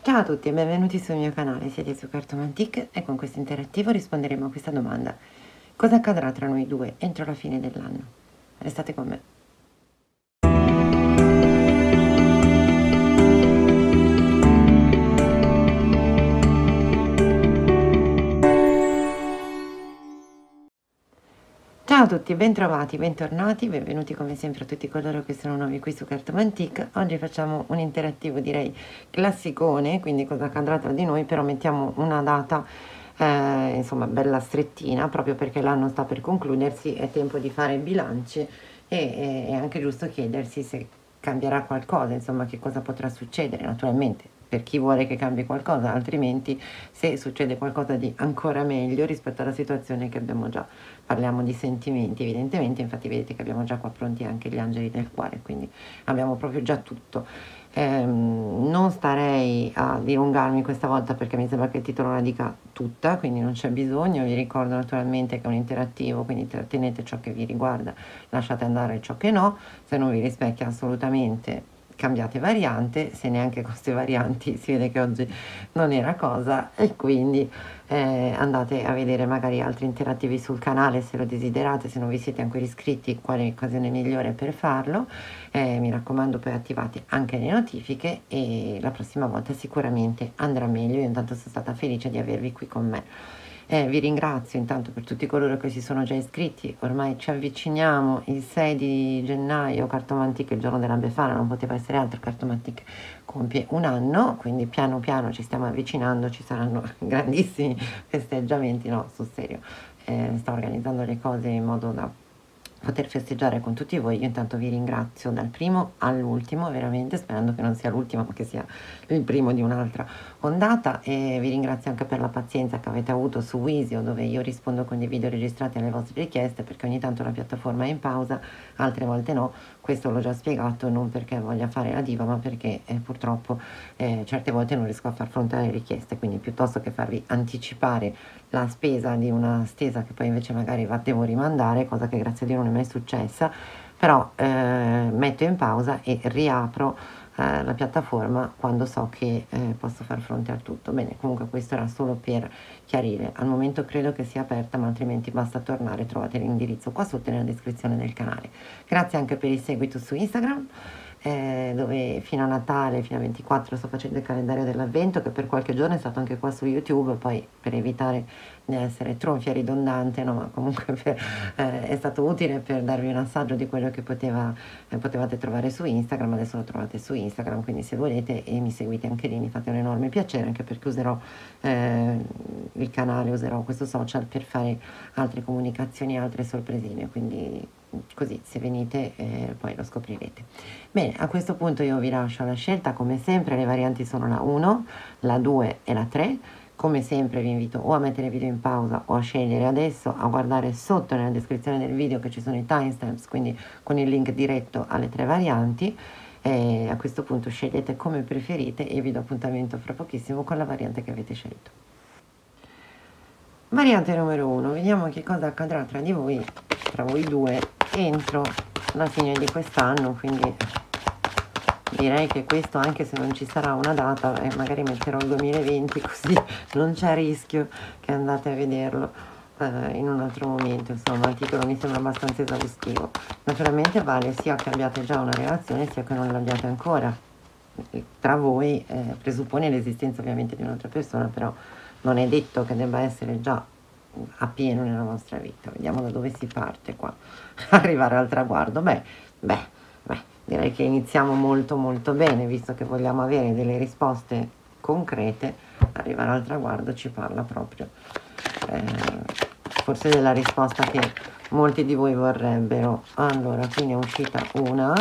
Ciao a tutti e benvenuti sul mio canale, siete su Cartomantic e con questo interattivo risponderemo a questa domanda: cosa accadrà tra noi due entro la fine dell'anno? Restate con me. Ciao a tutti, bentrovati, bentornati, benvenuti come sempre a tutti coloro che sono nuovi qui su Cartomantic. Oggi facciamo un interattivo direi classicone, quindi cosa accadrà tra di noi, però mettiamo una data insomma bella strettina, proprio perché l'anno sta per concludersi, è tempo di fare i bilanci e è anche giusto chiedersi se cambierà qualcosa, insomma che cosa potrà succedere, naturalmente per chi vuole che cambi qualcosa, altrimenti se succede qualcosa di ancora meglio rispetto alla situazione che abbiamo già. Parliamo di sentimenti evidentemente, infatti vedete che abbiamo già qua pronti anche gli angeli del cuore, quindi abbiamo proprio già tutto. Non starei a dilungarmi questa volta perché mi sembra che il titolo la dica tutta, quindi non c'è bisogno. Vi ricordo naturalmente che è un interattivo, quindi trattenete ciò che vi riguarda, lasciate andare ciò che no, se non vi rispecchia assolutamente cambiate variante, se neanche con queste varianti si vede che oggi non era cosa, e quindi andate a vedere magari altri interattivi sul canale se lo desiderate. Se non vi siete ancora iscritti, quale occasione migliore per farlo? Mi raccomando, poi attivate anche le notifiche e la prossima volta sicuramente andrà meglio. Io intanto sono stata felice di avervi qui con me. Vi ringrazio intanto per tutti coloro che si sono già iscritti. Ormai ci avviciniamo, il 6 di gennaio Cartomantic, il giorno della Befana, non poteva essere altro, Cartomantic compie un anno, quindi piano piano ci stiamo avvicinando, ci saranno grandissimi festeggiamenti, no, sul serio. Sto organizzando le cose in modo da poter festeggiare con tutti voi. Io intanto vi ringrazio dal primo all'ultimo, veramente, sperando che non sia l'ultimo ma che sia il primo di un'altra ondata, e vi ringrazio anche per la pazienza che avete avuto su Wisio, dove io rispondo con dei video registrati alle vostre richieste, perché ogni tanto la piattaforma è in pausa, altre volte no. Questo l'ho già spiegato, non perché voglia fare la diva, ma perché purtroppo certe volte non riesco a far fronte alle richieste, quindi piuttosto che farvi anticipare la spesa di una stesa che poi invece magari devo rimandare, cosa che grazie a Dio non è mai successa, però metto in pausa e riapro la piattaforma quando so che posso far fronte a tutto. Bene, comunque questo era solo per chiarire. Al momento credo che sia aperta, ma altrimenti basta tornare, trovate l'indirizzo qua sotto nella descrizione del canale. Grazie anche per il seguito su Instagram, dove fino a Natale, fino a 24 sto facendo il calendario dell'avvento, che per qualche giorno è stato anche qua su YouTube, poi per evitare di essere tronfia ridondante, no, ma comunque è stato utile per darvi un assaggio di quello che potevate trovare su Instagram. Adesso lo trovate su Instagram, quindi se volete e mi seguite anche lì mi fate un enorme piacere, anche perché userò il canale, userò questo social per fare altre comunicazioni, altre sorpresine, quindi così se venite poi lo scoprirete. Bene, a questo punto io vi lascio la scelta, come sempre le varianti sono la 1, la 2 e la 3. Come sempre vi invito o a mettere il video in pausa o a scegliere adesso, a guardare sotto nella descrizione del video che ci sono i timestamps, quindi con il link diretto alle 3 varianti. E a questo punto scegliete come preferite e vi do appuntamento fra pochissimo con la variante che avete scelto. Variante numero 1, vediamo che cosa accadrà tra voi due entro la fine di quest'anno, quindi direi che questo, anche se non ci sarà una data, magari metterò il 2020, così non c'è rischio che andate a vederlo in un altro momento. Insomma, il titolo mi sembra abbastanza esaustivo. Naturalmente vale sia che abbiate già una relazione sia che non l'abbiate ancora. Tra voi presuppone l'esistenza ovviamente di un'altra persona, però non è detto che debba essere già a pieno nella vostra vita. Vediamo da dove si parte qua. Arrivare al traguardo. Beh, direi che iniziamo molto molto bene, visto che vogliamo avere delle risposte concrete. Arrivare al traguardo ci parla proprio forse della risposta che molti di voi vorrebbero. Allora, qui ne è uscita una,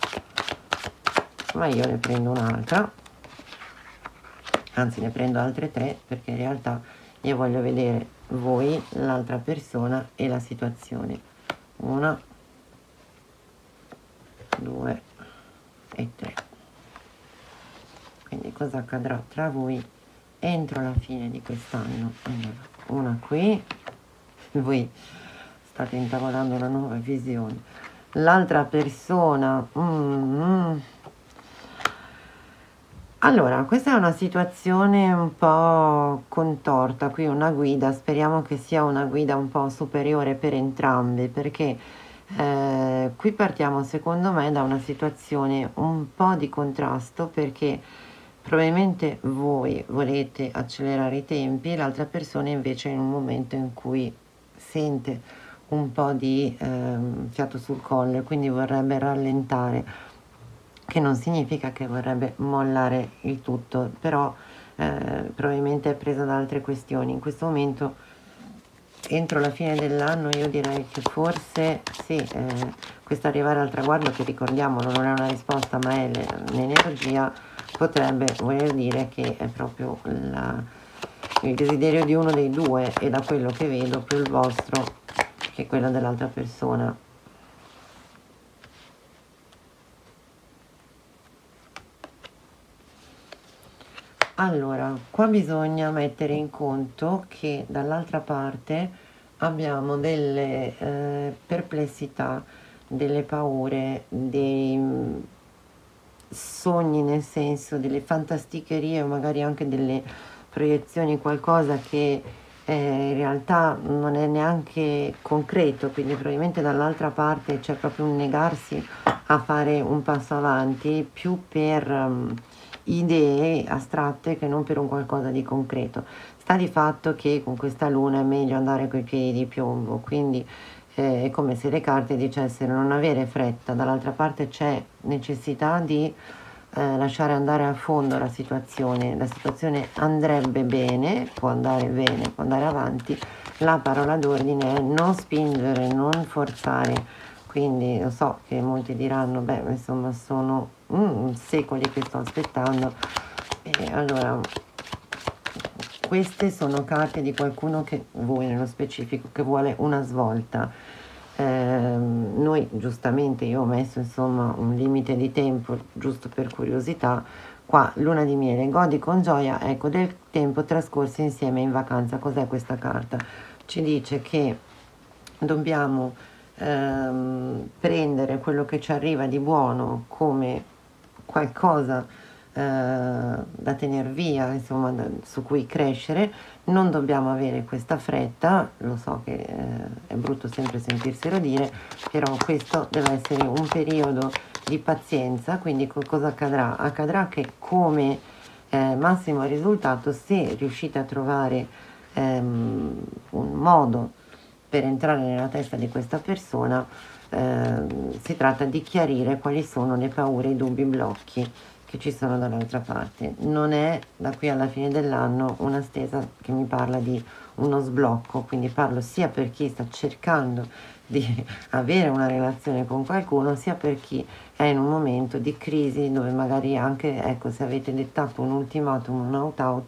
ma io ne prendo un'altra, anzi ne prendo altre 3, perché in realtà io voglio vedere voi, l'altra persona e la situazione. 1, 2 e 3. Quindi cosa accadrà tra voi entro la fine di quest'anno? Allora, una qui, voi state intavolando una nuova visione. L'altra persona Allora, questa è una situazione un po' contorta, qui una guida, speriamo che sia una guida un po' superiore per entrambi, perché qui partiamo secondo me da una situazione un po' di contrasto, perché probabilmente voi volete accelerare i tempi, l'altra persona invece è in un momento in cui sente un po' di fiato sul collo, quindi vorrebbe rallentare, che non significa che vorrebbe mollare il tutto, però probabilmente è presa da altre questioni. In questo momento, entro la fine dell'anno, io direi che forse sì, questo arrivare al traguardo, che ricordiamolo non è una risposta ma è l'energia, potrebbe voler dire che è proprio il desiderio di uno dei due, e da quello che vedo più il vostro che quello dell'altra persona. Allora, qua bisogna mettere in conto che dall'altra parte abbiamo delle perplessità, delle paure, dei sogni, nel senso delle fantasticherie o magari anche delle proiezioni, qualcosa che in realtà non è neanche concreto, quindi probabilmente dall'altra parte c'è proprio un negarsi a fare un passo avanti più per idee astratte che non per un qualcosa di concreto. Sta di fatto che con questa luna è meglio andare coi piedi di piombo, quindi è come se le carte dicessero non avere fretta, dall'altra parte c'è necessità di lasciare andare a fondo la situazione andrebbe bene, può andare, può andare avanti, la parola d'ordine è non spingere, non forzare, quindi lo so che molti diranno, beh, insomma sono secoli che sto aspettando, e allora queste sono carte di qualcuno che voi nello specifico, che vuole una svolta. Noi giustamente, io ho messo insomma un limite di tempo giusto per curiosità. Qua luna di miele, godi con gioia, ecco, del tempo trascorso insieme in vacanza. Cos'è questa carta? Ci dice che dobbiamo prendere quello che ci arriva di buono come qualcosa da tener via, insomma, su cui crescere. Non dobbiamo avere questa fretta, lo so che è brutto sempre sentirselo dire, però questo deve essere un periodo di pazienza, quindi cosa accadrà? Accadrà che come massimo risultato, se riuscite a trovare un modo per entrare nella testa di questa persona, si tratta di chiarire quali sono le paure, i dubbi, i blocchi che ci sono dall'altra parte. Non è da qui alla fine dell'anno una stesa che mi parla di uno sblocco, quindi parlo sia per chi sta cercando di avere una relazione con qualcuno, sia per chi è in un momento di crisi dove magari anche, ecco, se avete dettato un ultimatum, un out,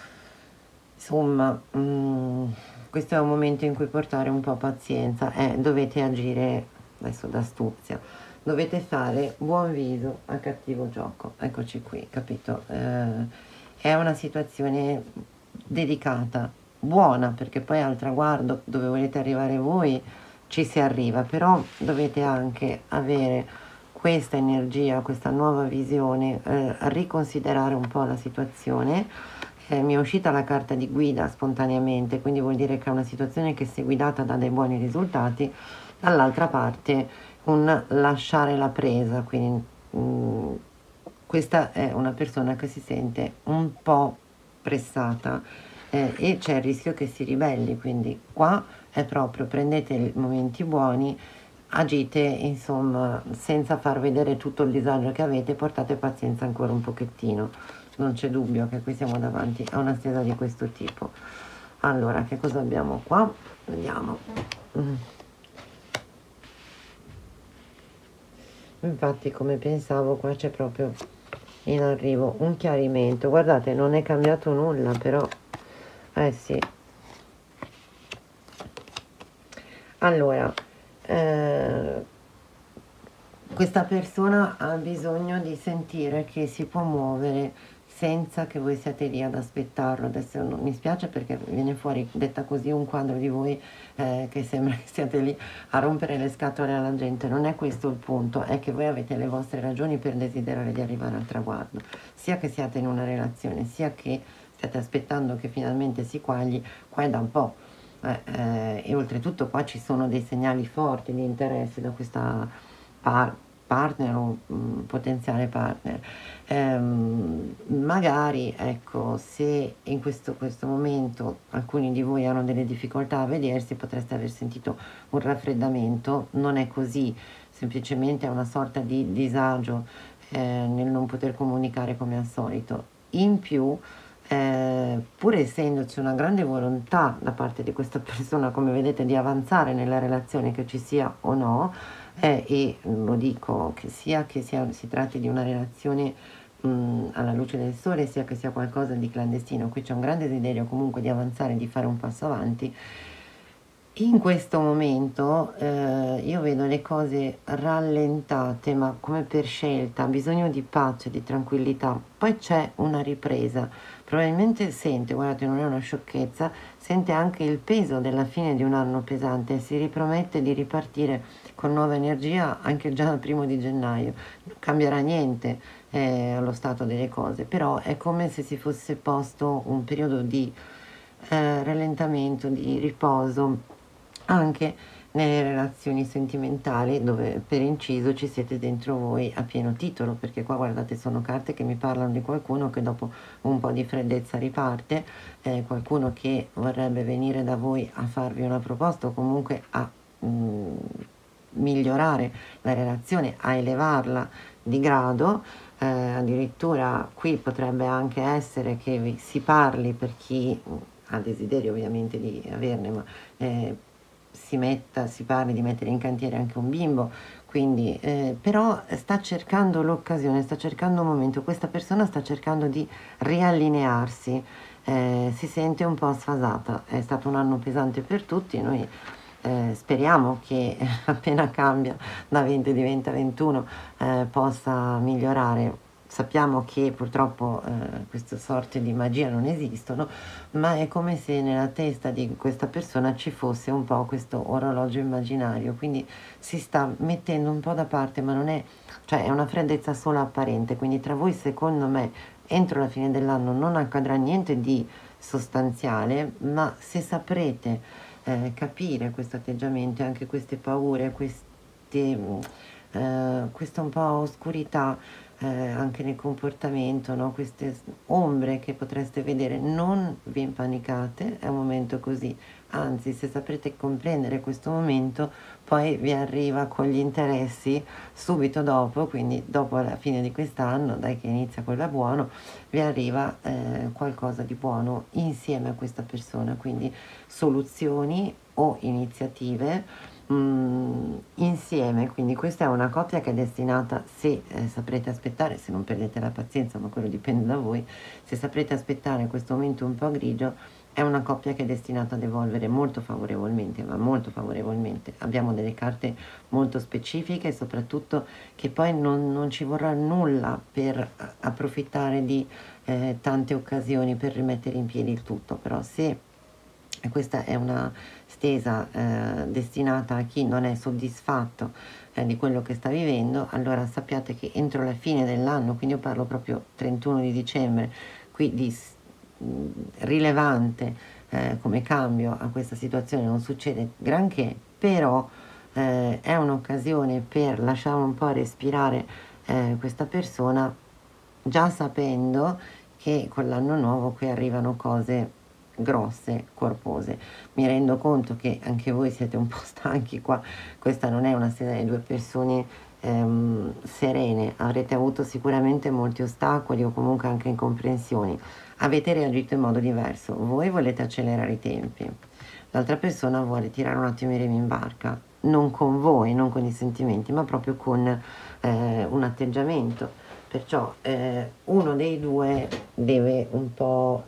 insomma, questo è un momento in cui portare un po' pazienza, dovete agire adesso d'astuzia, dovete fare buon viso a cattivo gioco, eccoci qui, capito? È una situazione delicata, buona, perché poi al traguardo dove volete arrivare voi ci si arriva, però dovete anche avere questa energia, questa nuova visione, riconsiderare un po' la situazione. Mi è uscita la carta di guida spontaneamente, quindi vuol dire che è una situazione che, se guidata, dà dei buoni risultati. Dall'altra parte un lasciare la presa, quindi questa è una persona che si sente un po' pressata e c'è il rischio che si ribelli, quindi qua è proprio prendete i momenti buoni, agite insomma senza far vedere tutto il disagio che avete, portate pazienza ancora un pochettino, non c'è dubbio che qui siamo davanti a una stesa di questo tipo. Allora, che cosa abbiamo qua? Vediamo. Infatti, come pensavo, qua c'è proprio in arrivo un chiarimento. Guardate, non è cambiato nulla, però sì. Allora, questa persona ha bisogno di sentire che si può muovere senza che voi siate lì ad aspettarlo. Adesso mi spiace perché viene fuori, detta così, un quadro di voi che sembra che siate lì a rompere le scatole alla gente. Non è questo il punto, è che voi avete le vostre ragioni per desiderare di arrivare al traguardo, sia che siate in una relazione, sia che state aspettando che finalmente si quagli. Qua è da un po'. E oltretutto qua ci sono dei segnali forti di interesse da questa partner o potenziale partner. Magari, ecco, se in questo momento alcuni di voi hanno delle difficoltà a vedersi, potreste aver sentito un raffreddamento. Non è così, semplicemente è una sorta di disagio nel non poter comunicare come al solito. In più, pur essendoci una grande volontà da parte di questa persona, come vedete, di avanzare nella relazione, che ci sia o no, e lo dico, che si tratti di una relazione alla luce del sole, sia che sia qualcosa di clandestino, qui c'è un grande desiderio comunque di avanzare, di fare un passo avanti. In questo momento io vedo le cose rallentate, ma come per scelta, ha bisogno di pace, di tranquillità. Poi c'è una ripresa, probabilmente sente, guardate, non è una sciocchezza, sente anche il peso della fine di un anno pesante e si ripromette di ripartire con nuova energia anche già dal 1° gennaio. Non cambierà niente allo stato delle cose, però è come se si fosse posto un periodo di rallentamento, di riposo anche nelle relazioni sentimentali, dove per inciso ci siete dentro voi a pieno titolo, perché qua guardate sono carte che mi parlano di qualcuno che dopo un po' di freddezza riparte, qualcuno che vorrebbe venire da voi a farvi una proposta o comunque a migliorare la relazione, a elevarla di grado. Addirittura qui potrebbe anche essere che si parli, per chi ha desiderio ovviamente di averne, ma si parli di mettere in cantiere anche un bimbo, quindi però sta cercando l'occasione, sta cercando un momento, questa persona sta cercando di riallinearsi, si sente un po' sfasata, è stato un anno pesante per tutti, noi speriamo che appena cambia da 20 diventa 21 possa migliorare. Sappiamo che purtroppo queste sorte di magia non esistono, ma è come se nella testa di questa persona ci fosse un po' questo orologio immaginario, quindi si sta mettendo un po' da parte, ma non è, cioè è una freddezza solo apparente, quindi tra voi secondo me entro la fine dell'anno non accadrà niente di sostanziale, ma se saprete capire questo atteggiamento e anche queste paure, questa un po' oscurità anche nel comportamento, no? Queste ombre che potreste vedere, non vi impanicate, è un momento così, anzi se saprete comprendere questo momento poi vi arriva con gli interessi subito dopo, quindi dopo la fine di quest'anno, dai che inizia quello è buono, vi arriva qualcosa di buono insieme a questa persona, quindi soluzioni o iniziative insieme. Quindi questa è una coppia che è destinata, se saprete aspettare, se non perdete la pazienza, ma quello dipende da voi, se saprete aspettare questo momento un po' grigio, è una coppia che è destinata ad evolvere molto favorevolmente, ma molto favorevolmente. Abbiamo delle carte molto specifiche e soprattutto che poi non ci vorrà nulla per approfittare di tante occasioni per rimettere in piedi il tutto, però se questa è una stesa destinata a chi non è soddisfatto di quello che sta vivendo, allora sappiate che entro la fine dell'anno, quindi io parlo proprio 31 di dicembre, qui di rilevante come cambio a questa situazione non succede granché, però è un'occasione per lasciare un po' respirare questa persona, già sapendo che con l'anno nuovo qui arrivano cose grosse, corpose. Mi rendo conto che anche voi siete un po' stanchi qua, questa non è una sera di due persone serene, avrete avuto sicuramente molti ostacoli o comunque anche incomprensioni, avete reagito in modo diverso, voi volete accelerare i tempi, l'altra persona vuole tirare un attimo i remi in barca, non con voi, non con i sentimenti, ma proprio con un atteggiamento, perciò uno dei due deve un po'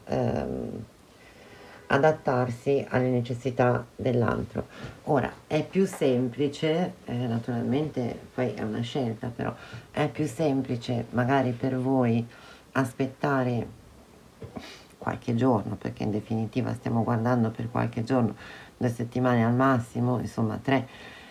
adattarsi alle necessità dell'altro. Ora è più semplice, naturalmente poi è una scelta, però è più semplice magari per voi aspettare qualche giorno, perché in definitiva stiamo guardando per qualche giorno, 2 settimane al massimo, insomma 3,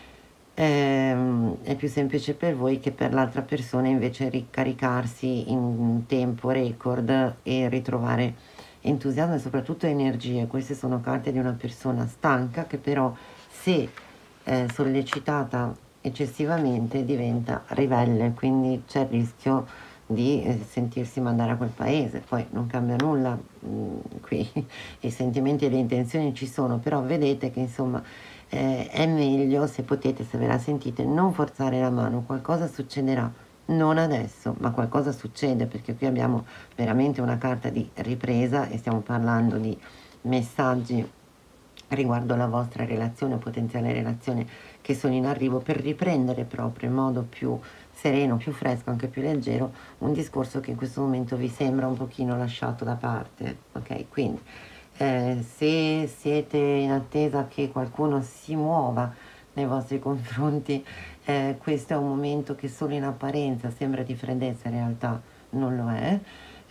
è più semplice per voi che per l'altra persona invece ricaricarsi in tempo record e ritrovare entusiasmo e soprattutto energie. Queste sono carte di una persona stanca che però, se sollecitata eccessivamente, diventa ribelle, quindi c'è il rischio di sentirsi mandare a quel paese. Poi non cambia nulla, qui i sentimenti e le intenzioni ci sono, però vedete che insomma è meglio, se potete, se ve la sentite, non forzare la mano. Qualcosa succederà, non adesso, ma qualcosa succede, perché qui abbiamo veramente una carta di ripresa e stiamo parlando di messaggi riguardo la vostra relazione o potenziale relazione che sono in arrivo, per riprendere proprio in modo più sereno, più fresco, anche più leggero, un discorso che in questo momento vi sembra un pochino lasciato da parte, ok? Quindi se siete in attesa che qualcuno si muova nei vostri confronti, questo è un momento che solo in apparenza sembra di freddezza, in realtà non lo è.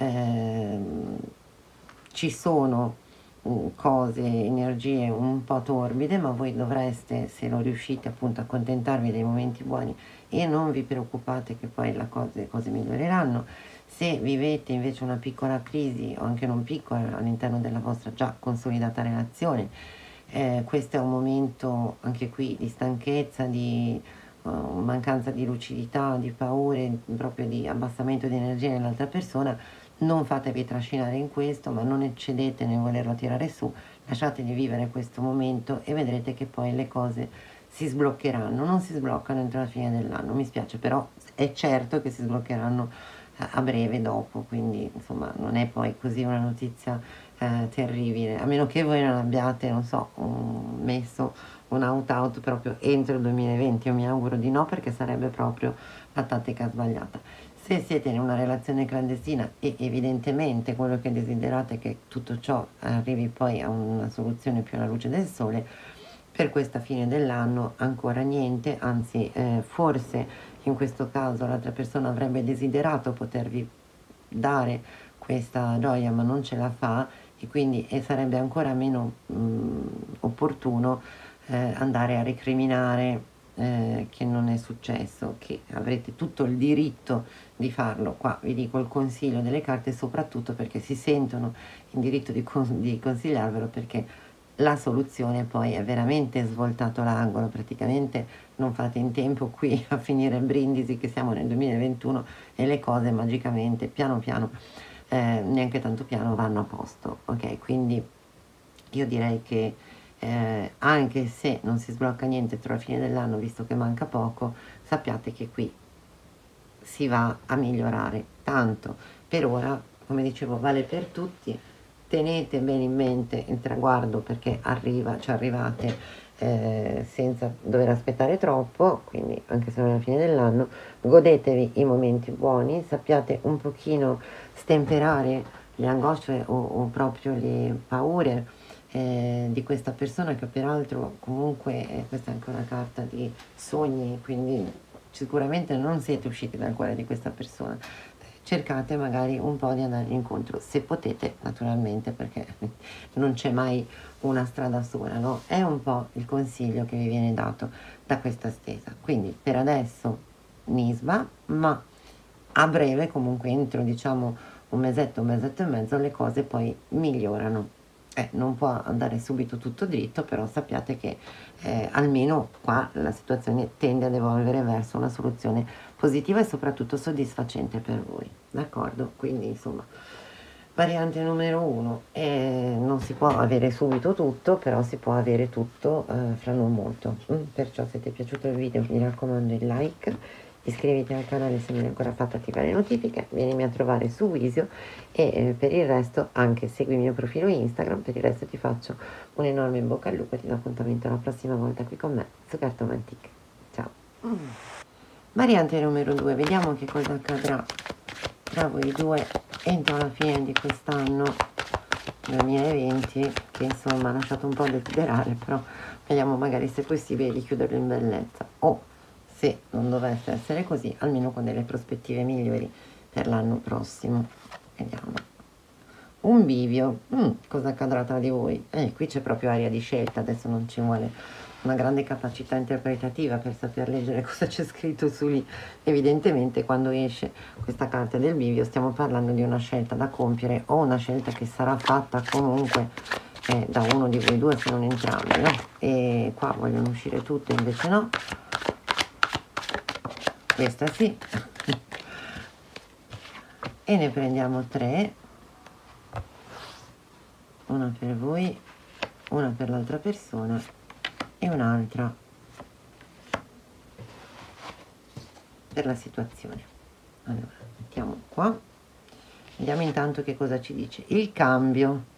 Ci sono cose, energie un po' torbide, ma voi dovreste, se non riuscite appunto, accontentarvi dei momenti buoni e non vi preoccupate che poi le cose miglioreranno. Se vivete invece una piccola crisi, o anche non piccola, all'interno della vostra già consolidata relazione, questo è un momento anche qui di stanchezza, di mancanza di lucidità, di paure, proprio di abbassamento di energia nell'altra persona. Non fatevi trascinare in questo, ma non eccedete nel volerlo tirare su, lasciateli vivere questo momento e vedrete che poi le cose si sbloccheranno. Non si sbloccano entro la fine dell'anno, mi spiace, però è certo che si sbloccheranno a breve dopo, quindi insomma non è poi così una notizia terribile, a meno che voi non abbiate, non so, messo un out proprio entro il 2020. Io mi auguro di no, perché sarebbe proprio la tattica sbagliata. Se siete in una relazione clandestina e evidentemente quello che desiderate è che tutto ciò arrivi poi a una soluzione più alla luce del sole, per questa fine dell'anno ancora niente, anzi forse in questo caso l'altra persona avrebbe desiderato potervi dare questa gioia ma non ce la fa, e quindi sarebbe ancora meno opportuno andare a recriminare che non è successo, che avrete tutto il diritto di farlo. Qua vi dico il consiglio delle carte, soprattutto perché si sentono in diritto di consigliarvelo, perché la soluzione poi è veramente svoltato l'angolo, praticamente non fate in tempo qui a finire il Brindisi, che siamo nel 2021 e le cose magicamente, piano piano, neanche tanto piano, vanno a posto, ok? Quindi io direi che anche se non si sblocca niente entro la fine dell'anno, visto che manca poco, sappiate che qui si va a migliorare tanto. Per ora, come dicevo, vale per tutti. Tenete bene in mente il traguardo, perché arriva, ci arrivate senza dover aspettare troppo, quindi anche se non è la fine dell'anno. Godetevi i momenti buoni, sappiate un pochino stemperare le angosce o proprio le paure di questa persona, che peraltro comunque questa è anche una carta di sogni, quindi sicuramente non siete usciti dal cuore di questa persona. Cercate magari un po' di andare incontro, se potete naturalmente, perché non c'è mai una strada sola, no? È un po' il consiglio che vi viene dato da questa stesa. Quindi per adesso Nisba, ma a breve, comunque entro diciamo un mesetto e mezzo, le cose poi migliorano. Non può andare subito tutto dritto, però sappiate che almeno qua la situazione tende ad evolvere verso una soluzione positiva e soprattutto soddisfacente per voi, d'accordo? Quindi insomma, variante numero 1, non si può avere subito tutto, però si può avere tutto fra non molto. Perciò, se ti è piaciuto il video, mi raccomando il like, iscriviti al canale se non l'hai ancora fatto, attiva le notifiche, vienimi a trovare su Visio e per il resto anche segui il mio profilo Instagram. Per il resto ti faccio un enorme in bocca al lupo e ti do appuntamento la prossima volta qui con me su Cartomantic. Ciao! Variante numero 2, vediamo che cosa accadrà tra voi due entro la fine di quest'anno 2020, che insomma ha lasciato un po' desiderare, però vediamo magari se è possibile di chiuderlo in bellezza, o se non dovesse essere così, almeno con delle prospettive migliori per l'anno prossimo. vediamo, un bivio. Cosa accadrà tra di voi? Qui c'è proprio aria di scelta, adesso non ci vuole una grande capacità interpretativa per saper leggere cosa c'è scritto su lì. Evidentemente quando esce questa carta del bivio stiamo parlando di una scelta da compiere o una scelta che sarà fatta comunque da uno di voi due, se non entrambi, no? E qua vogliono uscire tutte, invece no, questa sì. E ne prendiamo 3, una per voi, una per l'altra persona e un'altra per la situazione. Allora, mettiamo qua, vediamo intanto che cosa ci dice il cambio.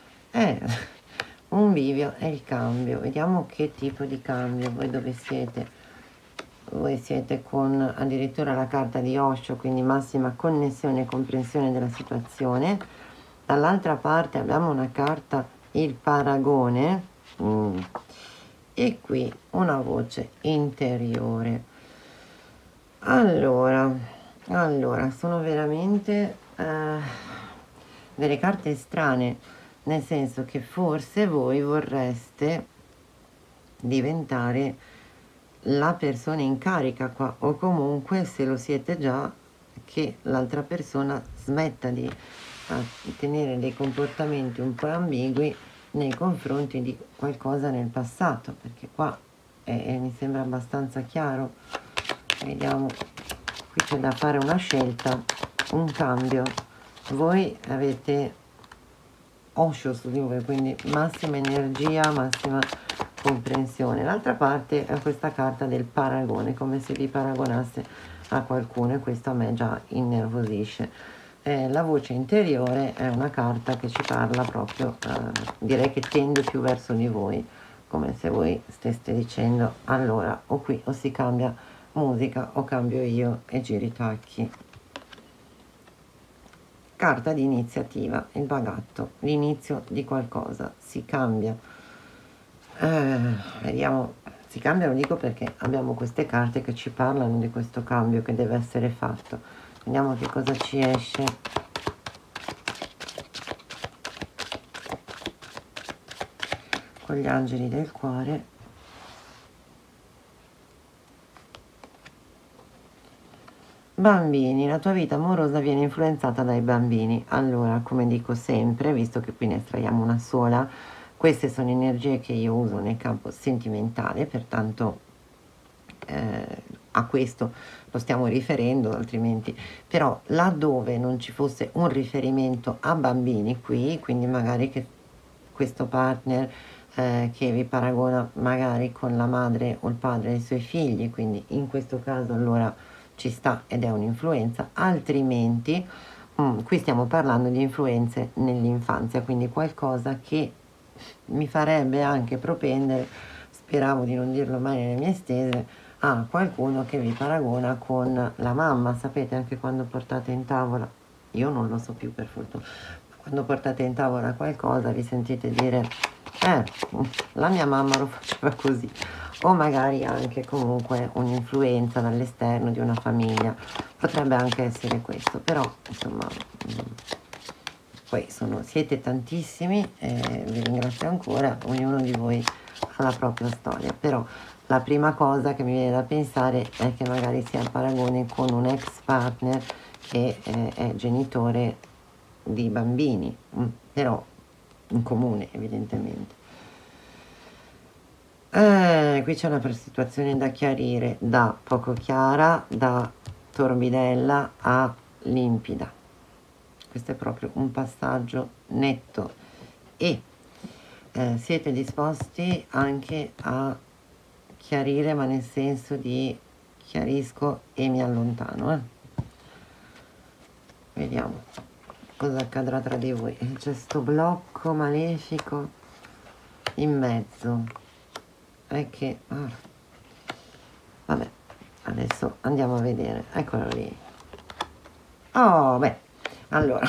Un bivio è il cambio. Vediamo che tipo di cambio. Voi dove siete? Voi siete con addirittura la carta di Osho, quindi massima connessione e comprensione della situazione. Dall'altra parte abbiamo una carta, il paragone, e qui una voce interiore. Allora sono veramente delle carte strane, nel senso che forse voi vorreste diventare la persona in carica qua, o comunque, se lo siete già, che l'altra persona smetta di tenere dei comportamenti un po' ambigui nei confronti di qualcosa nel passato, perché qua mi sembra abbastanza chiaro. Vediamo, qui c'è da fare una scelta, un cambio. Voi avete Osho su di voi, quindi massima energia, massima comprensione. L'altra parte è questa carta del paragone, come se vi paragonasse a qualcuno, e questo a me già innervosisce. La voce interiore è una carta che ci parla proprio, direi che tende più verso di voi, come se voi steste dicendo: allora, o qui o si cambia musica o cambio io, e giri i tacchi. Carta di iniziativa, il bagatto, l'inizio di qualcosa, si cambia. Vediamo, si cambia, lo dico perché abbiamo queste carte che ci parlano di questo cambio che deve essere fatto. Vediamo che cosa ci esce. Con gli angeli del cuore. Bambini, la tua vita amorosa viene influenzata dai bambini. Allora, come dico sempre, visto che qui ne estraiamo una sola, queste sono energie che io uso nel campo sentimentale, pertanto a questo lo stiamo riferendo, altrimenti. Però laddove non ci fosse un riferimento a bambini qui, quindi magari che questo partner che vi paragona magari con la madre o il padre dei suoi figli, quindi in questo caso allora ci sta ed è un'influenza, altrimenti qui stiamo parlando di influenze nell'infanzia, quindi qualcosa che mi farebbe anche propendere, speravo di non dirlo mai nelle mie stese, a qualcuno che vi paragona con la mamma. Sapete, anche quando portate in tavola, io non lo so più per fortuna, quando portate in tavola qualcosa vi sentite dire la mia mamma lo faceva così, o magari anche comunque un'influenza dall'esterno di una famiglia, potrebbe anche essere questo, però insomma poi siete tantissimi, vi ringrazio ancora, ognuno di voi ha la propria storia, però la prima cosa che mi viene da pensare è che magari sia il paragone con un ex partner che è genitore di bambini, però in comune evidentemente. Qui c'è una situazione da chiarire, da poco chiara, da torbidella a limpida. Questo è proprio un passaggio netto, e siete disposti anche a chiarire, ma nel senso di chiarisco e mi allontano. Vediamo cosa accadrà tra di voi. C'è sto blocco malefico in mezzo, è che vabbè, adesso andiamo a vedere. Eccolo lì. Oh, beh, allora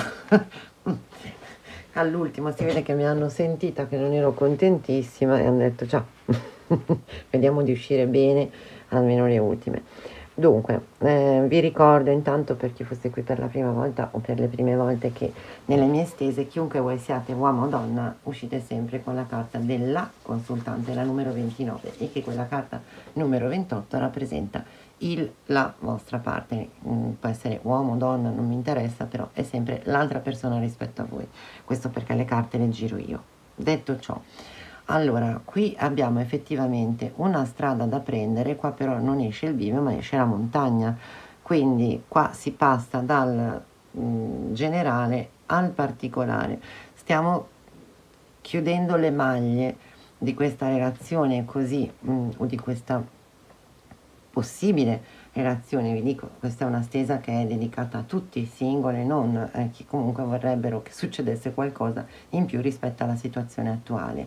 all'ultimo si vede che mi hanno sentita che non ero contentissima e hanno detto ciao. Vediamo di uscire bene almeno le ultime. Dunque, vi ricordo intanto, per chi fosse qui per la prima volta o per le prime volte, che nelle mie stese, chiunque voi siate, uomo o donna, uscite sempre con la carta della consultante, la numero 29, e che quella carta numero 28 rappresenta la vostra parte. Può essere uomo o donna, non mi interessa, però è sempre l'altra persona rispetto a voi. Questo perché le carte le giro io. Detto ciò, allora, qui abbiamo effettivamente una strada da prendere, qua però non esce il bivio ma esce la montagna, quindi qua si passa dal generale al particolare. Stiamo chiudendo le maglie di questa relazione così, o di questa possibile relazione. Vi dico, questa è una stesa che è dedicata a tutti, singole, non chi comunque vorrebbero che succedesse qualcosa in più rispetto alla situazione attuale.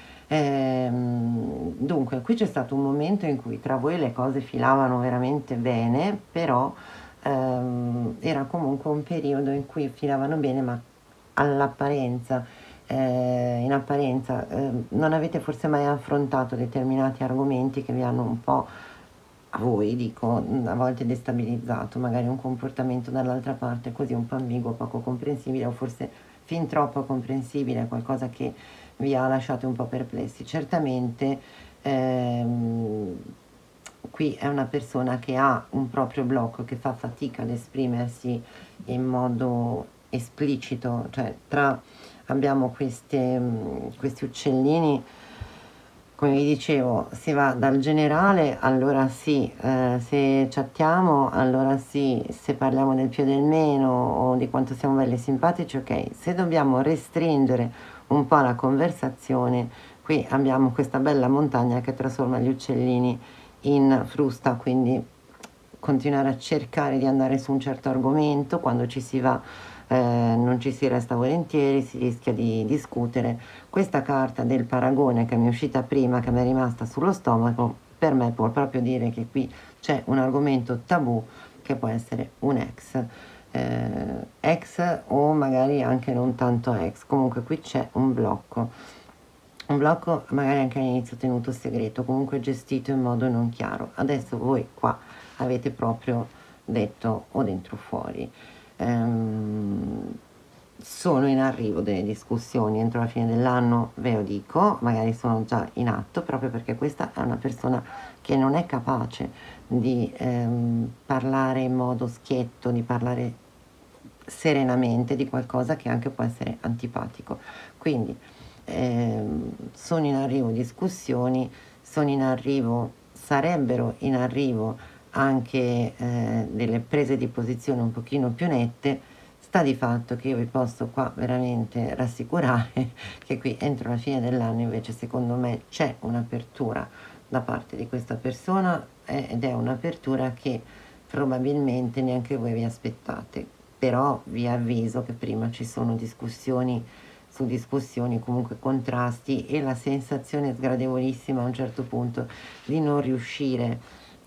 Dunque, qui c'è stato un momento in cui tra voi le cose filavano veramente bene, però era comunque un periodo in cui filavano bene, ma all'apparenza, in apparenza, non avete forse mai affrontato determinati argomenti che vi hanno un po', a voi dico, a volte destabilizzato, magari un comportamento dall'altra parte così un po' ambiguo, poco comprensibile, o forse fin troppo comprensibile, qualcosa che vi ha lasciato un po' perplessi. Certamente qui è una persona che ha un proprio blocco, che fa fatica ad esprimersi in modo esplicito, cioè abbiamo questi uccellini. Come vi dicevo, si va dal generale, allora sì, se chattiamo, allora sì, se parliamo del più e del meno o di quanto siamo belli e simpatici, ok. Se dobbiamo restringere un po' la conversazione, qui abbiamo questa bella montagna che trasforma gli uccellini in frusta, quindi continuare a cercare di andare su un certo argomento, quando ci si va non ci si resta volentieri, si rischia di discutere. Questa carta del paragone che mi è uscita prima, che mi è rimasta sullo stomaco, per me può proprio dire che qui c'è un argomento tabù che può essere un ex o magari anche non tanto ex. Comunque qui c'è un blocco magari anche all'inizio tenuto segreto, comunque gestito in modo non chiaro. Adesso voi qua avete proprio detto o dentro o fuori. Sono in arrivo delle discussioni entro la fine dell'anno, ve lo dico, magari sono già in atto, proprio perché questa è una persona che non è capace di parlare in modo schietto, di parlare serenamente di qualcosa che anche può essere antipatico. Quindi sono in arrivo discussioni, sono in arrivo, sarebbero in arrivo anche delle prese di posizione un pochino più nette. Sta di fatto che io vi posso qua veramente rassicurare che qui entro la fine dell'anno invece secondo me c'è un'apertura da parte di questa persona ed è un'apertura che probabilmente neanche voi vi aspettate, però vi avviso che prima ci sono discussioni su discussioni, comunque contrasti, e la sensazione sgradevolissima a un certo punto di non riuscire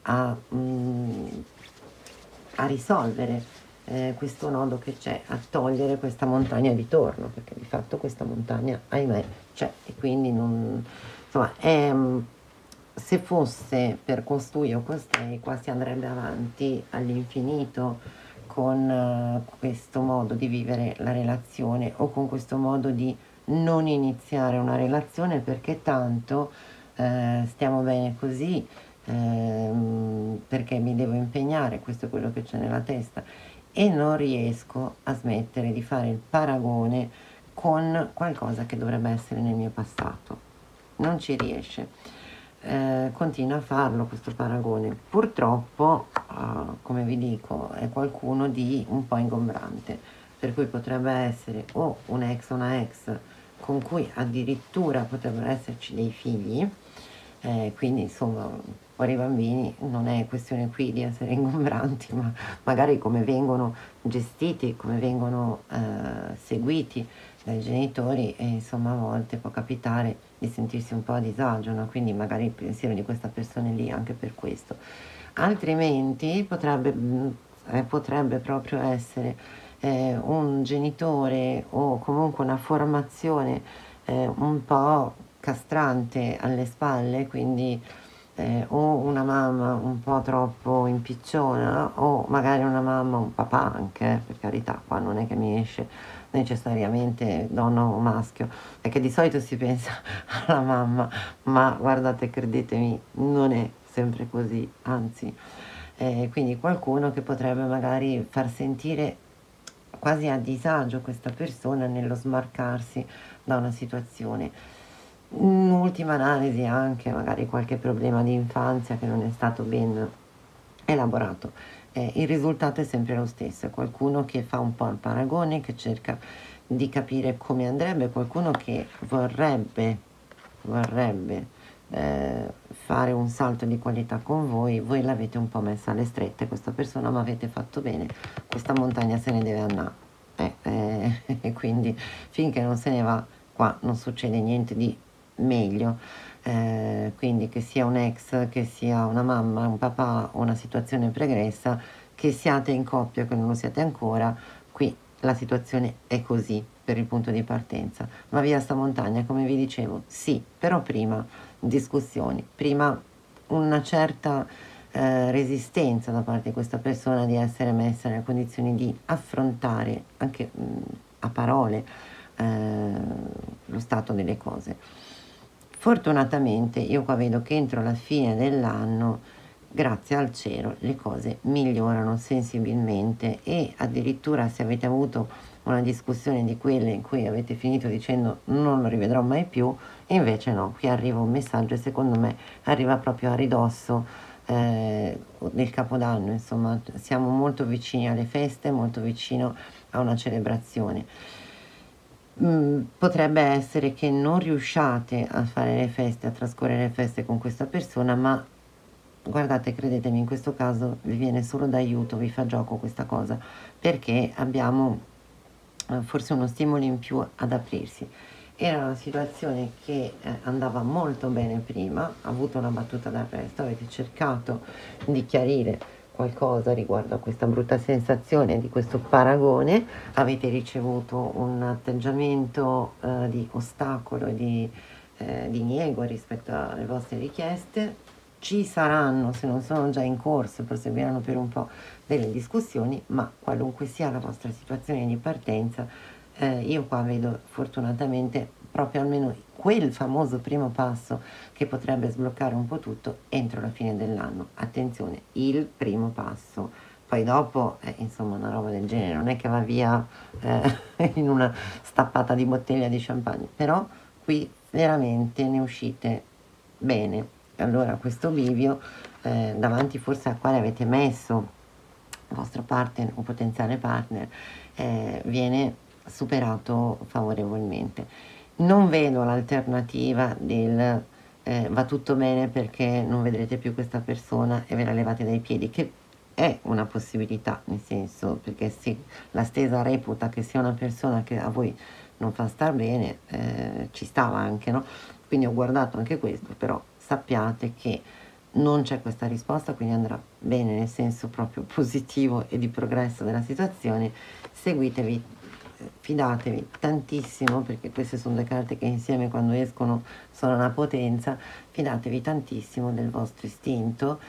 a risolvere questo nodo che c'è, a togliere questa montagna di torno, perché di fatto questa montagna, ahimè, c'è, e quindi non, insomma, se fosse per costui o costei, qua si andrebbe avanti all'infinito con questo modo di vivere la relazione, o con questo modo di non iniziare una relazione, perché tanto stiamo bene così, perché mi devo impegnare, questo è quello che c'è nella testa, e non riesco a smettere di fare il paragone con qualcosa che dovrebbe essere nel mio passato. Non ci riesce. Continua a farlo questo paragone. Purtroppo, come vi dico, è qualcuno di un po' ingombrante, per cui potrebbe essere o un ex o una ex con cui addirittura potrebbero esserci dei figli, quindi insomma ora i bambini non è questione qui di essere ingombranti, ma magari come vengono gestiti, come vengono seguiti dai genitori, e insomma a volte può capitare di sentirsi un po' a disagio, no? Quindi magari il pensiero di questa persona è lì anche per questo. Altrimenti potrebbe proprio essere un genitore o comunque una formazione un po' castrante alle spalle, quindi o una mamma un po' troppo impicciona, o magari una mamma, un papà anche, per carità, qua non è che mi esce necessariamente donna o maschio, è che di solito si pensa alla mamma, ma guardate, credetemi, non è sempre così, anzi, quindi qualcuno che potrebbe magari far sentire quasi a disagio questa persona nello smarcarsi da una situazione. In ultima analisi anche magari qualche problema di infanzia che non è stato ben elaborato. Il risultato è sempre lo stesso, è qualcuno che fa un po' il paragone, che cerca di capire come andrebbe, qualcuno che vorrebbe fare un salto di qualità con voi l'avete un po' messa alle strette questa persona, ma avete fatto bene, questa montagna se ne deve andare. E quindi finché non se ne va, qua non succede niente di meglio. Quindi che sia un ex, che sia una mamma, un papà o una situazione pregressa, che siate in coppia o che non lo siate ancora, qui la situazione è così per il punto di partenza. Ma via sta montagna, come vi dicevo, sì, però prima discussioni, prima una certa resistenza da parte di questa persona di essere messa nelle condizioni di affrontare anche a parole lo stato delle cose. Fortunatamente io qua vedo che entro la fine dell'anno, grazie al cielo, le cose migliorano sensibilmente, e addirittura se avete avuto una discussione di quelle in cui avete finito dicendo non lo rivedrò mai più, invece no, qui arriva un messaggio e secondo me arriva proprio a ridosso del Capodanno, insomma siamo molto vicini alle feste, molto vicino a una celebrazione. Potrebbe essere che non riusciate a fare le feste, a trascorrere le feste con questa persona, ma guardate, credetemi, in questo caso vi viene solo d'aiuto, vi fa gioco questa cosa, perché abbiamo forse uno stimolo in più ad aprirsi. Era una situazione che andava molto bene prima, ha avuto una battuta d'arresto, avete cercato di chiarire qualcosa riguardo a questa brutta sensazione, di questo paragone, avete ricevuto un atteggiamento di ostacolo e di diniego rispetto alle vostre richieste. Ci saranno, se non sono già in corso, proseguiranno per un po' delle discussioni, ma qualunque sia la vostra situazione di partenza, io qua vedo fortunatamente proprio almeno quel famoso primo passo che potrebbe sbloccare un po' tutto entro la fine dell'anno. Attenzione, il primo passo. Poi dopo, insomma, una roba del genere non è che va via in una stappata di bottiglia di champagne, però qui veramente ne uscite bene. Allora questo bivio davanti forse al quale avete messo il vostro partner o potenziale partner viene superato favorevolmente. Non vedo l'alternativa del va tutto bene perché non vedrete più questa persona e ve la levate dai piedi, che è una possibilità, nel senso, perché se la stesa reputa che sia una persona che a voi non fa star bene, ci stava anche, no? Quindi ho guardato anche questo, però sappiate che non c'è questa risposta, quindi andrà bene nel senso proprio positivo e di progresso della situazione. Seguitevi, fidatevi tantissimo, perché queste sono due carte che insieme quando escono sono una potenza. Fidatevi tantissimo del vostro istinto,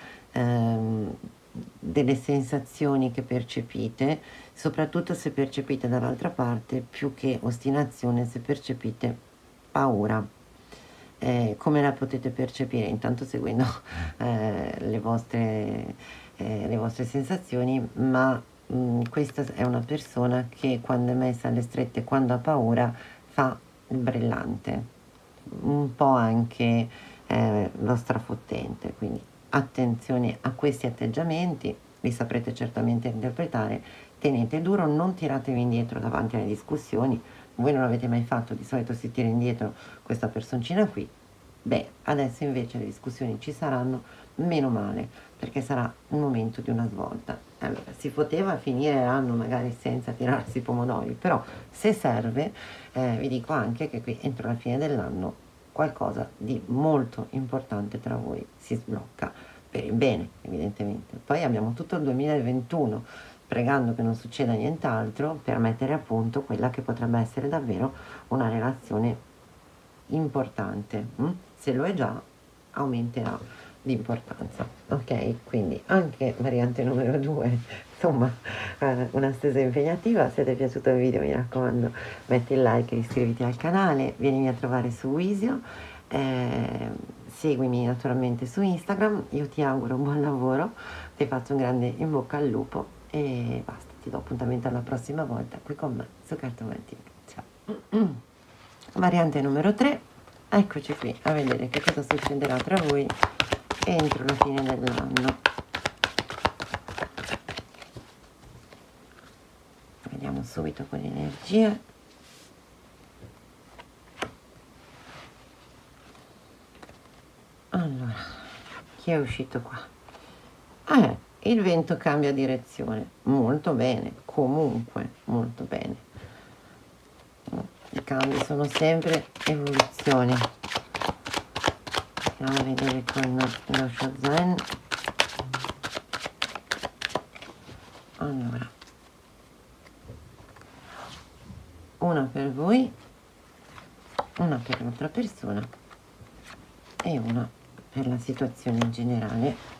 delle sensazioni che percepite, soprattutto se percepite dall'altra parte più che ostinazione, se percepite paura. Come la potete percepire? Intanto seguendo le vostre sensazioni, ma questa è una persona che quando è messa alle strette, quando ha paura, fa il brillante, un po' anche lo strafottente, quindi attenzione a questi atteggiamenti, li saprete certamente interpretare, tenete duro, non tiratevi indietro davanti alle discussioni. Voi non l'avete mai fatto, di solito si tira indietro questa personcina qui. Beh, adesso invece le discussioni ci saranno, meno male, perché sarà un momento di una svolta. Allora, si poteva finire l'anno magari senza tirarsi i pomodori, però se serve, vi dico anche che qui entro la fine dell'anno qualcosa di molto importante tra voi si sblocca, per il bene evidentemente. Poi abbiamo tutto il 2021, pregando che non succeda nient'altro, per mettere a punto quella che potrebbe essere davvero una relazione importante. Se lo è già, aumenterà di importanza, ok? Quindi anche variante numero 2, insomma, una stesa impegnativa. Se ti è piaciuto il video, mi raccomando, metti il like e iscriviti al canale, vienimi a trovare su Visio, seguimi naturalmente su Instagram. Io ti auguro un buon lavoro, ti faccio un grande in bocca al lupo e basta, ti do appuntamento alla prossima volta qui con me su Cartomantic. Ciao. Variante numero 3, eccoci qui a vedere che cosa succederà tra voi entro la fine dell'anno. Vediamo subito con le energie. Allora, chi è uscito qua? Il vento cambia direzione, molto bene, comunque molto bene. I cambi sono sempre evoluzioni. Andiamo a vedere con lo Shozen. Allora, una per voi, una per l'altra persona e una per la situazione in generale.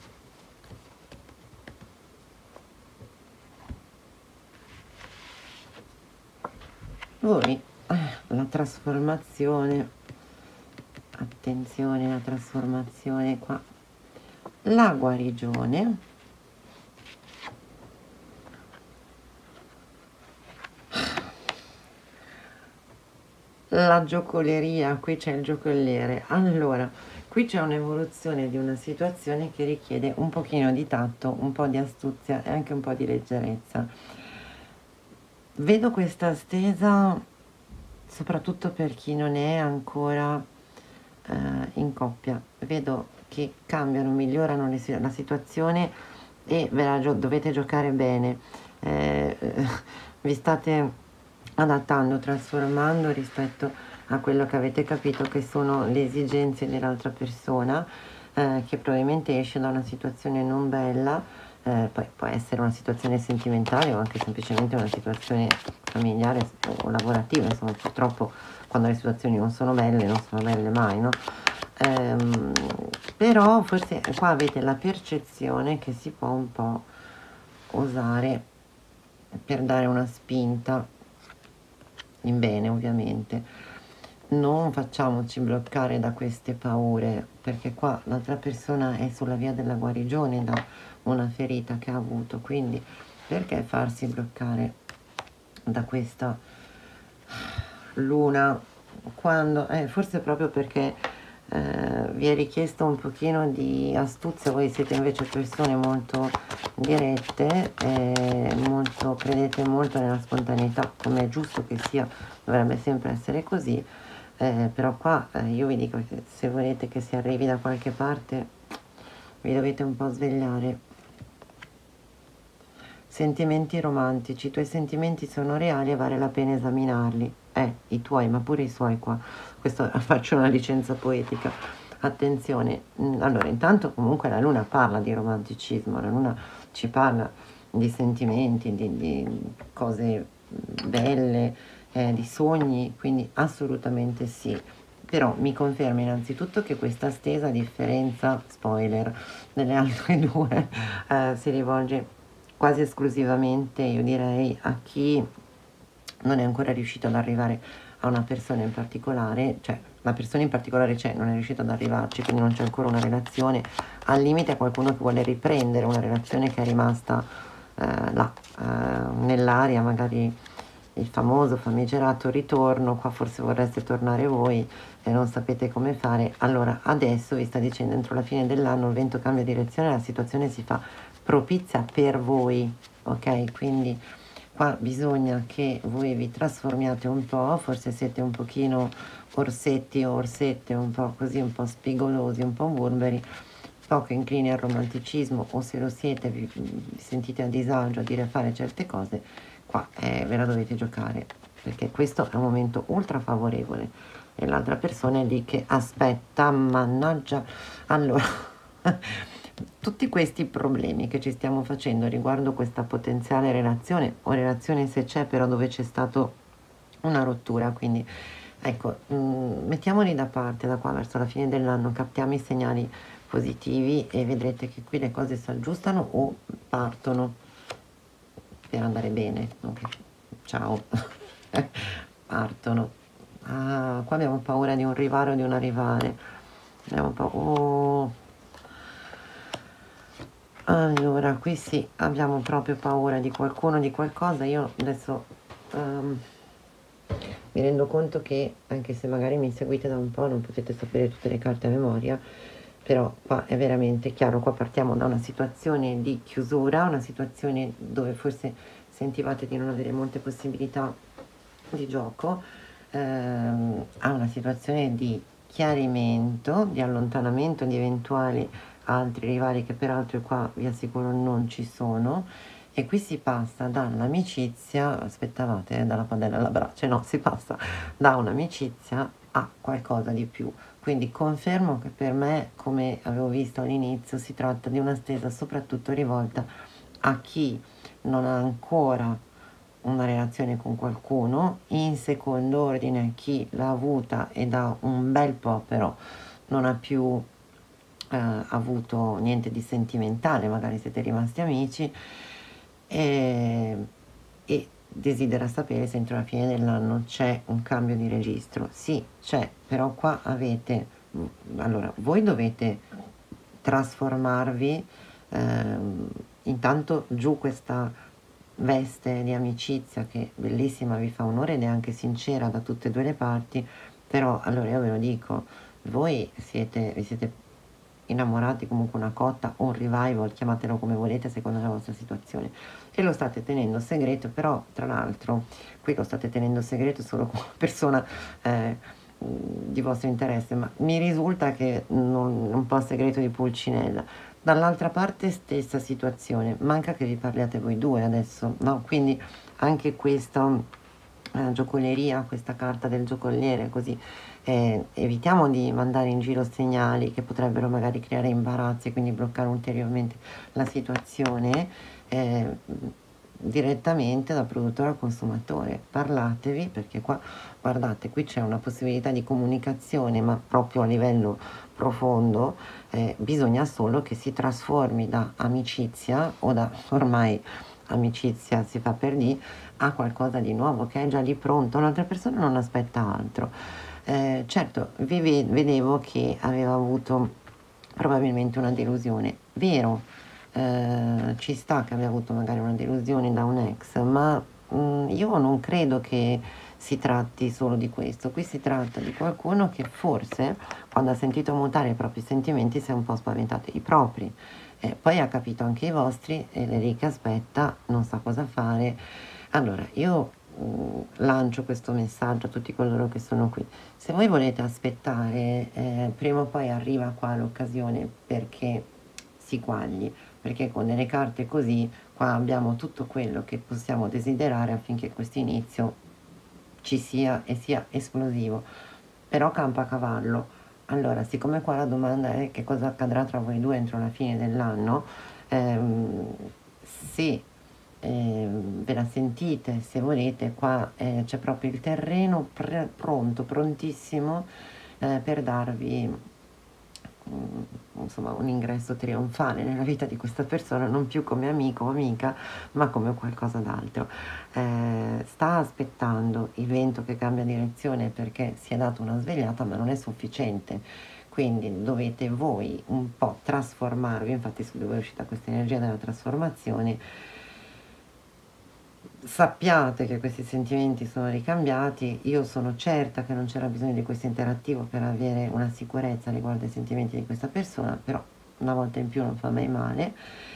Voi, la trasformazione, attenzione, la trasformazione qua, la guarigione, la giocoleria, qui c'è il giocoliere. Allora, qui c'è un'evoluzione di una situazione che richiede un pochino di tatto, un po' di astuzia e anche un po' di leggerezza. Vedo questa stesa soprattutto per chi non è ancora in coppia. Vedo che cambiano, migliorano la situazione e ve la dovete giocare bene. Vi state adattando, trasformando rispetto a quello che avete capito che sono le esigenze dell'altra persona, che probabilmente esce da una situazione non bella. Poi può essere una situazione sentimentale o anche semplicemente una situazione familiare o lavorativa, insomma purtroppo quando le situazioni non sono belle mai, no? Però forse qua avete la percezione che si può un po' osare per dare una spinta in bene, ovviamente. Non facciamoci bloccare da queste paure, perché qua l'altra persona è sulla via della guarigione da una ferita che ha avuto, quindi perché farsi bloccare da questa luna quando forse proprio perché vi è richiesto un pochino di astuzia. Voi siete invece persone molto dirette, molto, credete molto nella spontaneità, come è giusto che sia, dovrebbe sempre essere così. Però qua io vi dico che se volete che si arrivi da qualche parte vi dovete un po' svegliare. Sentimenti romantici, i tuoi sentimenti sono reali e vale la pena esaminarli, i tuoi ma pure i suoi qua, questo faccio una licenza poetica. Attenzione, allora intanto comunque la luna parla di romanticismo, la luna ci parla di sentimenti, di cose belle, di sogni, quindi assolutamente sì. Però mi conferma innanzitutto che questa stesa, a differenza, spoiler, delle altre due, si rivolge quasi esclusivamente, io direi, a chi non è ancora riuscito ad arrivare a una persona in particolare, cioè la persona in particolare c'è, non è riuscito ad arrivarci, quindi non c'è ancora una relazione, al limite a qualcuno che vuole riprendere una relazione che è rimasta là, nell'aria, magari il famoso famigerato ritorno. Qua forse vorreste tornare voi e non sapete come fare. Allora adesso vi sta dicendo entro la fine dell'anno il vento cambia direzione, la situazione si fa propizia per voi, ok? Quindi qua bisogna che voi vi trasformiate un po', forse siete un pochino orsetti o orsette, un po' così, un po' spigolosi, un po' burberi, poco inclini al romanticismo, o se lo siete vi sentite a disagio a dire a fare certe cose, qua ve la dovete giocare, perché questo è un momento ultra favorevole e l'altra persona è lì che aspetta, mannaggia. Allora tutti questi problemi che ci stiamo facendo riguardo questa potenziale relazione, o relazione se c'è però dove c'è stato una rottura, quindi ecco, mettiamoli da parte da qua verso la fine dell'anno, captiamo i segnali positivi, e vedrete che qui le cose si aggiustano o partono per andare bene, ok? Ciao. Partono. Ah, qua abbiamo paura di un rivale o di un arrivare, abbiamo oh. Allora, qui sì, abbiamo proprio paura di qualcuno, di qualcosa. Io adesso mi rendo conto che, anche se magari mi seguite da un po', non potete sapere tutte le carte a memoria, però qua è veramente chiaro. Qua partiamo da una situazione di chiusura, una situazione dove forse sentivate di non avere molte possibilità di gioco, a una situazione di chiarimento, di allontanamento di eventuali altri rivali, che peraltro qua vi assicuro non ci sono. E qui si passa dall'amicizia, aspettavate, dalla padella alla brace, no, si passa da un'amicizia a qualcosa di più. Quindi confermo che per me, come avevo visto all'inizio, si tratta di una stesa soprattutto rivolta a chi non ha ancora una relazione con qualcuno, in secondo ordine a chi l'ha avuta e da un bel po' però non ha più avuto niente di sentimentale, magari siete rimasti amici, e desidera sapere se entro la fine dell'anno c'è un cambio di registro. Sì, c'è, però qua avete, allora, voi dovete trasformarvi, intanto giù questa veste di amicizia che bellissima, vi fa onore ed è anche sincera da tutte e due le parti, però allora io ve lo dico, voi vi siete innamorati, comunque una cotta o un revival, chiamatelo come volete a seconda della vostra situazione, e lo state tenendo segreto. Però tra l'altro qui lo state tenendo segreto solo con una persona di vostro interesse, ma mi risulta che non un po' segreto di Pulcinella. Dall'altra parte stessa situazione, manca che vi parliate voi due adesso, no? Quindi anche questa giocoleria, questa carta del giocoliere, così evitiamo di mandare in giro segnali che potrebbero magari creare imbarazzi e quindi bloccare ulteriormente la situazione. Direttamente dal produttore al consumatore, parlatevi, perché qua guardate, qui c'è una possibilità di comunicazione, ma proprio a livello profondo. Bisogna solo che si trasformi da amicizia, o da ormai amicizia si fa per dire, a qualcosa di nuovo che è già lì pronto, un'altra persona non aspetta altro. Certo, vedevo che aveva avuto probabilmente una delusione, vero, ci sta che abbia avuto magari una delusione da un ex, ma io non credo che si tratti solo di questo. Qui si tratta di qualcuno che forse, quando ha sentito mutare i propri sentimenti, si è un po' spaventato, i propri, poi ha capito anche i vostri, e lì che aspetta, non sa cosa fare. Allora io lancio questo messaggio a tutti coloro che sono qui: se voi volete aspettare, prima o poi arriva qua l'occasione, perché si quagli, perché con delle carte così qua abbiamo tutto quello che possiamo desiderare affinché questo inizio ci sia e sia esplosivo. Però campa a cavallo. Allora, siccome qua la domanda è che cosa accadrà tra voi due entro la fine dell'anno, se ve la sentite, se volete, qua c'è proprio il terreno pronto, prontissimo per darvi insomma un ingresso trionfale nella vita di questa persona, non più come amico o amica, ma come qualcosa d'altro. Sta aspettando il vento che cambia direzione, perché si è dato una svegliata, ma non è sufficiente, quindi dovete voi un po' trasformarvi. Infatti su di voi è uscita questa energia della trasformazione. Sappiate che questi sentimenti sono ricambiati. Io sono certa che non c'era bisogno di questo interattivo per avere una sicurezza riguardo ai sentimenti di questa persona, però una volta in più non fa mai male.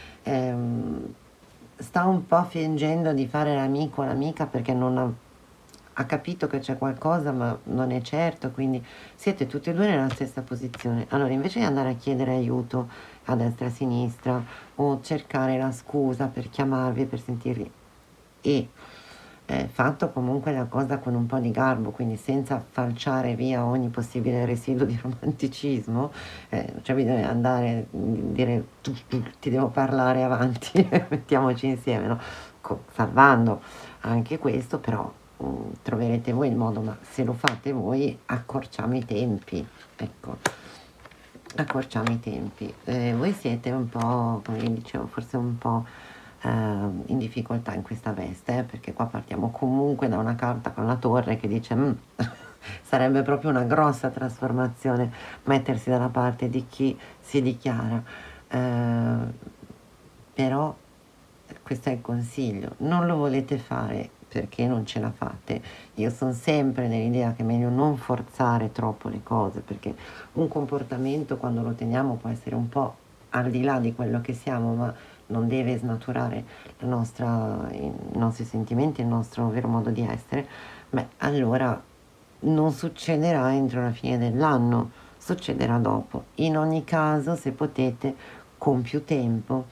Sta un po' fingendo di fare l'amico o l'amica, perché non ha capito che c'è qualcosa, ma non è certo, quindi siete tutti e due nella stessa posizione. Allora, invece di andare a chiedere aiuto a destra e a sinistra, o cercare la scusa per chiamarvi, per sentirvi, e fatto comunque la cosa con un po' di garbo, quindi senza falciare via ogni possibile residuo di romanticismo, cioè bisogna andare, dire ti devo parlare, avanti, mettiamoci insieme, no? Salvando anche questo, però troverete voi il modo, ma se lo fate voi accorciamo i tempi, ecco. accorciamo i tempi. Voi siete un po', come vi dicevo, forse un po' in difficoltà in questa veste, perché qua partiamo comunque da una carta con la torre che dice sarebbe proprio una grossa trasformazione mettersi dalla parte di chi si dichiara. Però questo è il consiglio, non lo volete fare perché non ce la fate. Io sono sempre nell'idea che è meglio non forzare troppo le cose, perché un comportamento quando lo teniamo può essere un po' al di là di quello che siamo, ma non deve snaturare i nostri sentimenti, il nostro vero modo di essere. Beh, allora non succederà entro la fine dell'anno, succederà dopo. In ogni caso, se potete, con più tempo,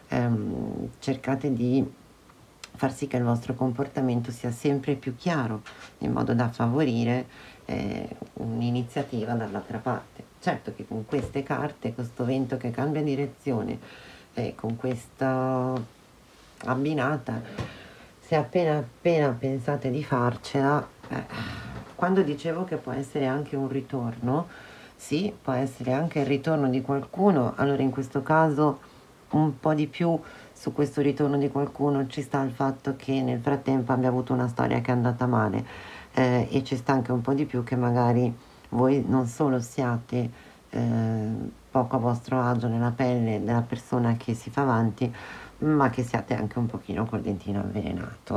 cercate di far sì che il vostro comportamento sia sempre più chiaro, in modo da favorire un'iniziativa dall'altra parte. Certo che con queste carte, con questo vento che cambia direzione, con questa abbinata, se appena pensate di farcela, quando dicevo che può essere anche un ritorno, sì, può essere anche il ritorno di qualcuno, allora in questo caso un po' di più su questo ritorno di qualcuno ci sta il fatto che nel frattempo abbia avuto una storia che è andata male, e ci sta anche un po' di più che magari voi non solo siate poco a vostro agio nella pelle della persona che si fa avanti, ma che siate anche un pochino col dentino avvelenato,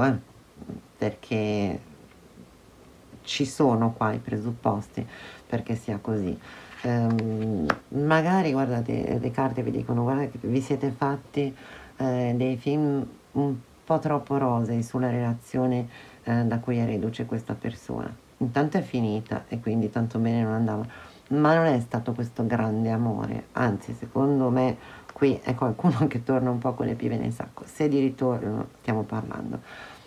perché ci sono qua i presupposti perché sia così. Magari guardate, le carte vi dicono guarda che vi siete fatti dei film un po' troppo rosei sulla relazione da cui è reduce questa persona. Intanto è finita e quindi tanto bene non andava, ma non è stato questo grande amore, anzi secondo me qui è qualcuno che torna un po' con le pive nel sacco. Se di ritorno stiamo parlando,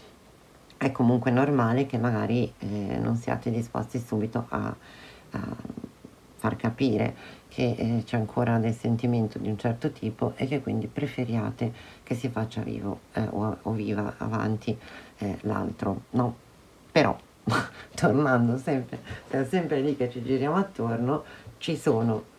è comunque normale che magari non siate disposti subito a far capire che c'è ancora del sentimento di un certo tipo e che quindi preferiate che si faccia vivo o viva avanti l'altro, no? Però, tornando sempre, siamo sempre lì che ci giriamo attorno, ci sono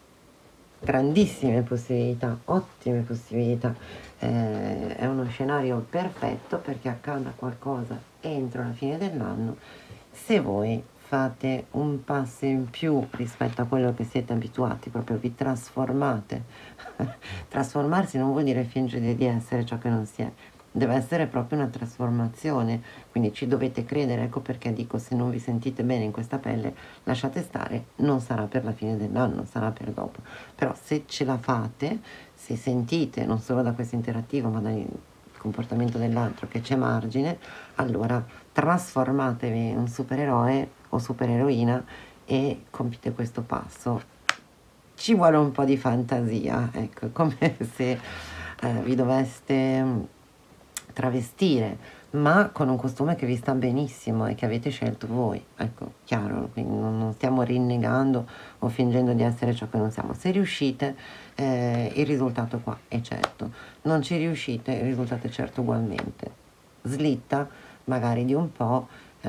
grandissime possibilità, ottime possibilità. È uno scenario perfetto perché accada qualcosa entro la fine dell'anno se voi fate un passo in più rispetto a quello che siete abituati, proprio vi trasformate. Trasformarsi non vuol dire fingere di essere ciò che non si è, deve essere proprio una trasformazione, quindi ci dovete credere, ecco perché dico se non vi sentite bene in questa pelle lasciate stare, non sarà per la fine dell'anno, sarà per dopo, però se ce la fate, se sentite non solo da questo interattivo ma dal comportamento dell'altro che c'è margine, allora trasformatevi in un supereroe o supereroina e compite questo passo. Ci vuole un po' di fantasia, ecco, come se vi doveste travestire, ma con un costume che vi sta benissimo e che avete scelto voi, ecco, chiaro, quindi non stiamo rinnegando o fingendo di essere ciò che non siamo. Se riuscite, il risultato qua è certo, non ci riuscite, il risultato è certo ugualmente. Slitta magari di un po'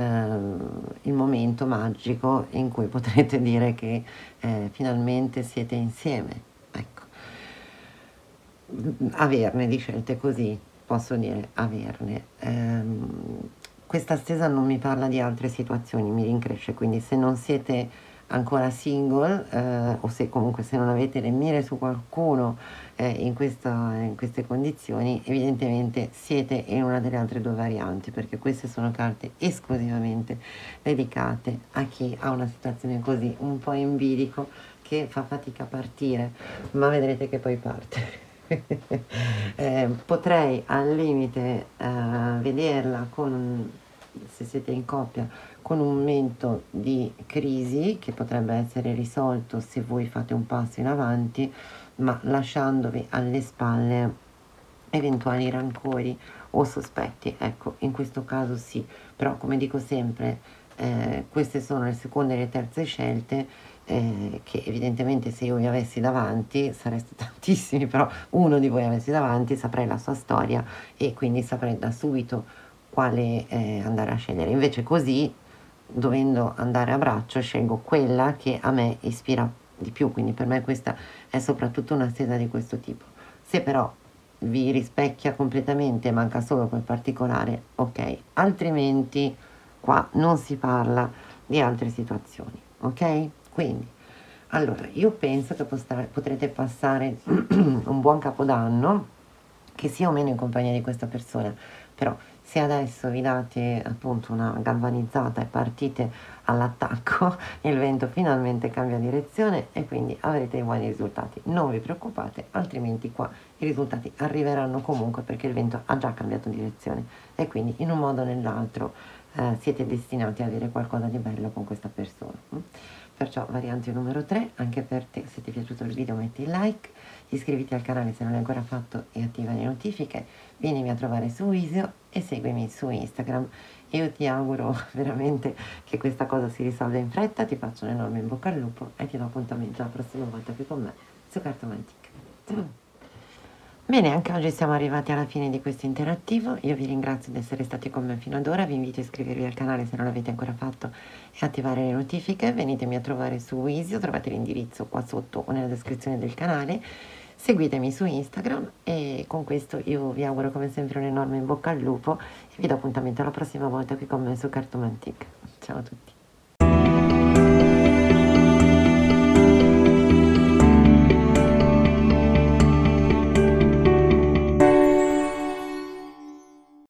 il momento magico in cui potrete dire che finalmente siete insieme, ecco. Averne di scelte così, posso dire averne. Questa stesa non mi parla di altre situazioni, mi rincresce, quindi se non siete ancora single o se comunque se non avete le mire su qualcuno in queste condizioni, evidentemente siete in una delle altre due varianti, perché queste sono carte esclusivamente dedicate a chi ha una situazione così un po' in bilico che fa fatica a partire, ma vedrete che poi parte. Potrei al limite vederla con, se siete in coppia, con un momento di crisi che potrebbe essere risolto se voi fate un passo in avanti, ma lasciandovi alle spalle eventuali rancori o sospetti. Ecco, in questo caso sì, però come dico sempre, queste sono le seconde e le terze scelte che evidentemente se io vi avessi davanti, sareste tantissimi, però uno di voi avessi davanti, saprei la sua storia e quindi saprei da subito quale andare a scegliere. Invece così, dovendo andare a braccio, scelgo quella che a me ispira di più, quindi per me questa è soprattutto una stesa di questo tipo. Se però vi rispecchia completamente, manca solo quel particolare, ok, altrimenti qua non si parla di altre situazioni, ok? Quindi, allora, io penso che potrete passare un buon capodanno, che sia o meno in compagnia di questa persona, però se adesso vi date appunto una galvanizzata e partite all'attacco, il vento finalmente cambia direzione e quindi avrete dei buoni risultati. Non vi preoccupate, altrimenti qua i risultati arriveranno comunque perché il vento ha già cambiato direzione e quindi in un modo o nell'altro siete destinati ad avere qualcosa di bello con questa persona. Perciò variante numero 3, anche per te, se ti è piaciuto il video metti il like, iscriviti al canale se non l'hai ancora fatto e attiva le notifiche, vienimi a trovare su Visio e seguimi su Instagram. Io ti auguro veramente che questa cosa si risolva in fretta, ti faccio un enorme in bocca al lupo e ti do appuntamento la prossima volta qui con me su Cartomantic. Ciao! Bene, anche oggi siamo arrivati alla fine di questo interattivo, io vi ringrazio di essere stati con me fino ad ora, vi invito a iscrivervi al canale se non l'avete ancora fatto e attivare le notifiche, venitemi a trovare su Wisio, trovate l'indirizzo qua sotto o nella descrizione del canale, seguitemi su Instagram e con questo io vi auguro come sempre un enorme in bocca al lupo e vi do appuntamento alla prossima volta qui con me su Cartomantic. Ciao a tutti!